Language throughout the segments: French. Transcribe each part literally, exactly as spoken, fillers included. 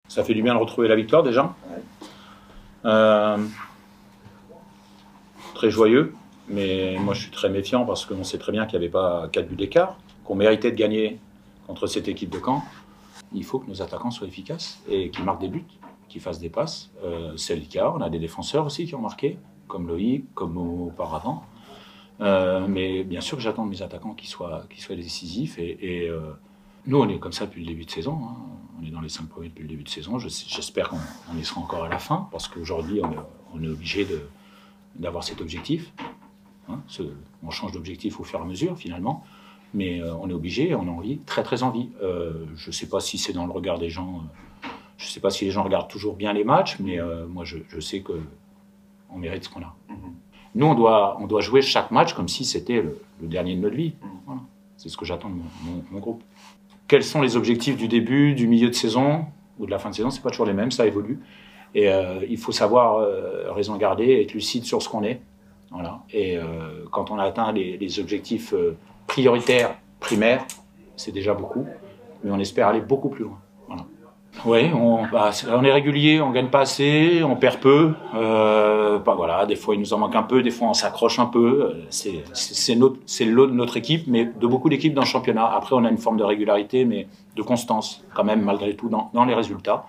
Ça fait du bien de retrouver la victoire déjà. Euh, très joyeux, mais moi je suis très méfiant parce qu'on sait très bien qu'il n'y avait pas quatre buts d'écart, qu'on méritait de gagner contre cette équipe de Caen. Il faut que nos attaquants soient efficaces et qu'ils marquent des buts, qu'ils fassent des passes. Euh, c'est le cas, on a des défenseurs aussi qui ont marqué, comme Loïc, comme auparavant. Euh, mais bien sûr que j'attends de mes attaquants qu'ils soient, qu'ils soient décisifs. Et, et euh, nous, on est comme ça depuis le début de saison. Hein. On est dans les cinq premiers depuis le début de saison. J'espère qu'on on y sera encore à la fin, parce qu'aujourd'hui, on est, on est obligé d'avoir cet objectif. Hein. Ce, on change d'objectif au fur et à mesure, finalement. Mais euh, on est obligé, on a envie, très très envie. Euh, je ne sais pas si c'est dans le regard des gens. Euh, je ne sais pas si les gens regardent toujours bien les matchs, mais euh, moi, je, je sais qu'on mérite ce qu'on a. Mm-hmm. Nous, on doit, on doit jouer chaque match comme si c'était le, le dernier de notre vie. Voilà. C'est ce que j'attends de mon, mon, mon groupe. Quels sont les objectifs du début, du milieu de saison ou de la fin de saison? C'est pas toujours les mêmes, ça évolue. Et euh, il faut savoir euh, raison garder, être lucide sur ce qu'on est. Voilà. Et euh, quand on a atteint les, les objectifs euh, prioritaires, primaires, c'est déjà beaucoup. Mais on espère aller beaucoup plus loin. Voilà. Oui, on, bah, on est régulier, on gagne pas assez, on perd peu. Euh, bah, voilà, des fois il nous en manque un peu, des fois on s'accroche un peu. C'est le lot de notre équipe, mais de beaucoup d'équipes dans le championnat. Après, on a une forme de régularité, mais de constance quand même, malgré tout, dans, dans les résultats.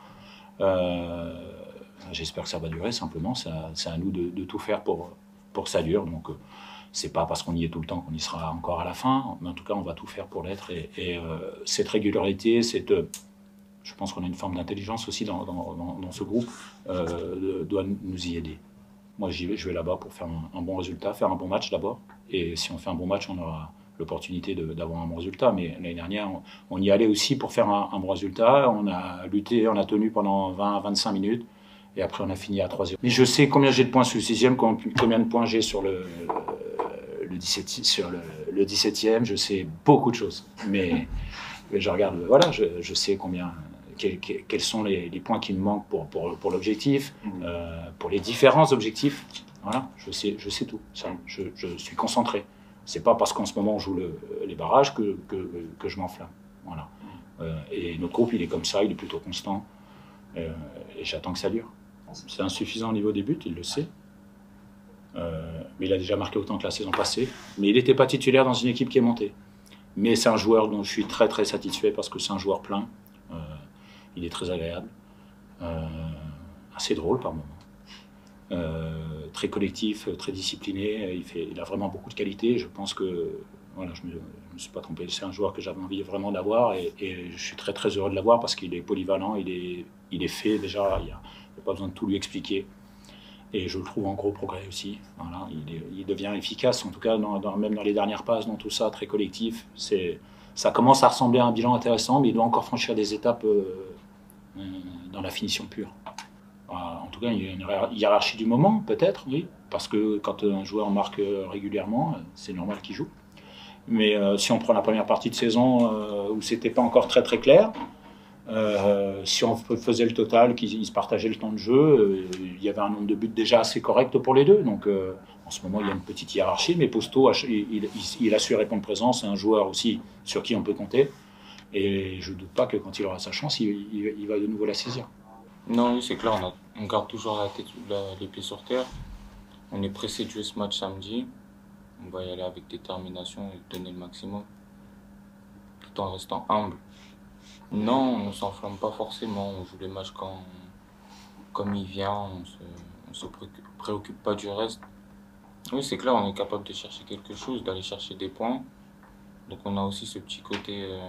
Euh, J'espère que ça va durer, simplement. C'est à nous de, de tout faire pour, pour que ça dure. Donc, euh, c'est pas parce qu'on y est tout le temps qu'on y sera encore à la fin, mais en tout cas, on va tout faire pour l'être. Et, et euh, cette régularité, cette... Je pense qu'on a une forme d'intelligence aussi dans, dans, dans, dans ce groupe, euh, doit nous y aider. Moi, j'y vais, je vais là-bas pour faire un, un bon résultat, faire un bon match d'abord. Et si on fait un bon match, on aura l'opportunité d'avoir un bon résultat. Mais l'année dernière, on, on y allait aussi pour faire un, un bon résultat. On a lutté, on a tenu pendant vingt à vingt-cinq minutes. Et après, on a fini à trois zéro. Mais je sais combien j'ai de points sur le sixième, combien de points j'ai sur le, le, dix-septième, sur le, le dix-septième. Je sais beaucoup de choses. Mais, mais je regarde, voilà, je, je sais combien... Quels sont les, les points qui me manquent pour, pour, pour l'objectif, mmh. euh, pour les différents objectifs. Voilà, je sais, je sais tout. Ça, je, je suis concentré. C'est pas parce qu'en ce moment on joue le, les barrages que, que, que je m'enflamme. Voilà. Euh, et notre groupe, il est comme ça, il est plutôt constant. Euh, et j'attends que ça dure. C'est insuffisant au niveau des buts, il le sait. Euh, mais il a déjà marqué autant que la saison passée. Mais il n'était pas titulaire dans une équipe qui est montée. Mais c'est un joueur dont je suis très très satisfait parce que c'est un joueur plein. Euh, Il est très agréable, euh, assez drôle par moments, euh, très collectif, très discipliné. Il, fait, il a vraiment beaucoup de qualités. Je pense que voilà, je ne me, me suis pas trompé. C'est un joueur que j'avais envie vraiment d'avoir et, et je suis très très heureux de l'avoir parce qu'il est polyvalent, il est, il est fait déjà. Il n'y a, a pas besoin de tout lui expliquer. Et je le trouve en gros progrès aussi. Voilà, il, est, il devient efficace, en tout cas, dans, dans, même dans les dernières passes, dans tout ça, très collectif. Ça commence à ressembler à un bilan intéressant, mais il doit encore franchir des étapes euh, euh, dans la finition pure. Voilà, en tout cas, il y a une hiérarchie du moment, peut-être, oui, parce que quand un joueur marque régulièrement, c'est normal qu'il joue. Mais euh, si on prend la première partie de saison euh, où c'était pas encore très très clair, euh, si on faisait le total, qu'ils se partageaient le temps de jeu, euh, il y avait un nombre de buts déjà assez correct pour les deux. Donc euh, en ce moment, il y a une petite hiérarchie, mais Posto, il, il, il a su répondre présent. C'est un joueur aussi sur qui on peut compter. Et je ne doute pas que quand il aura sa chance, il, il, il va de nouveau la saisir. Non, oui, c'est clair, on, a, on garde toujours la tête, la, les pieds sur terre. On est pressé de jouer ce match samedi. On va y aller avec détermination et donner le maximum, tout en restant humble. Non, on ne s'enflamme pas forcément, on joue les matchs quand, comme il vient, on ne se, se préoccupe, préoccupe pas du reste. Oui, c'est clair, on est capable de chercher quelque chose, d'aller chercher des points. Donc on a aussi ce petit côté euh,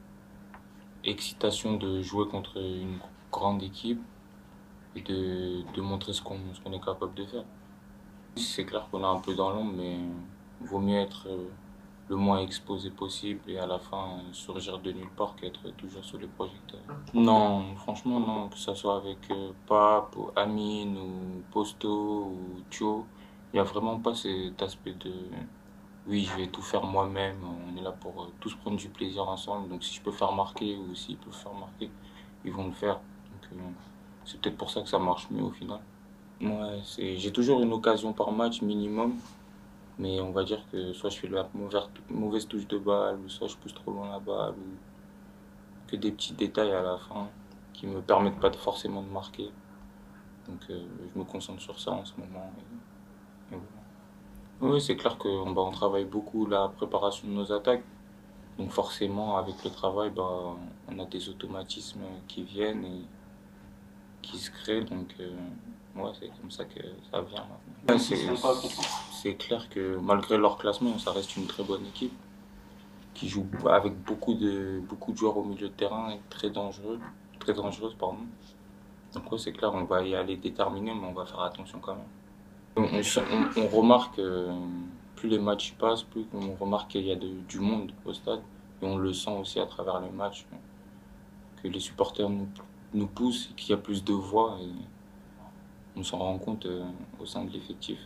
excitation de jouer contre une grande équipe et de, de montrer ce qu'on ce qu'on est capable de faire. C'est clair qu'on est un peu dans l'ombre, mais il vaut mieux être euh, le moins exposé possible et à la fin surgir de nulle part qu'être toujours sous les projecteurs. Non, franchement non, que ce soit avec euh, Pape, ou Amine, ou Posto, ou Thio, il n'y a vraiment pas cet aspect de oui, je vais tout faire moi-même, on est là pour euh, tous prendre du plaisir ensemble, donc si je peux faire marquer ou s'ils peuvent faire marquer, ils vont le faire. Donc euh, c'est peut-être pour ça que ça marche mieux au final. Ouais, j'ai toujours une occasion par match minimum. Mais on va dire que soit je fais la mauvaise, mauvaise touche de balle, ou soit je pousse trop loin la balle, ou que des petits détails à la fin. qui me permettent pas de forcément de marquer. Donc euh, je me concentre sur ça en ce moment. Et, et voilà. Oui, c'est clair qu'on bah, on travaille beaucoup la préparation de nos attaques. Donc forcément, avec le travail, bah, on a des automatismes qui viennent et qui se créent. Donc euh, ouais, c'est comme ça que ça vient maintenant. Ouais, c'est, c'est clair que malgré leur classement, ça reste une très bonne équipe qui joue avec beaucoup de, beaucoup de joueurs au milieu de terrain et très dangereux, très dangereuse, pardon. Donc ouais, c'est clair, on va y aller déterminé, mais on va faire attention quand même. On, on, on remarque, euh, plus les matchs passent, plus on remarque qu'il y a de, du monde au stade. Et on le sent aussi à travers les matchs, que les supporters nous, nous poussent, qu'il y a plus de voix et on s'en rend compte euh, au sein de l'effectif.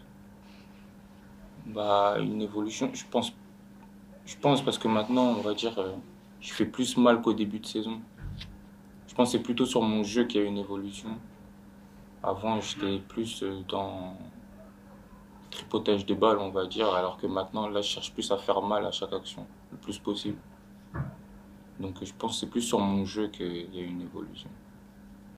Bah, une évolution, je pense, je pense parce que maintenant, on va dire, euh, je fais plus mal qu'au début de saison. Je pense que c'est plutôt sur mon jeu qu'il y a une évolution. Avant, j'étais plus euh, dans tripotage de balles, on va dire, alors que maintenant, là, je cherche plus à faire mal à chaque action, le plus possible. Donc je pense que c'est plus sur mon jeu qu'il y a une évolution.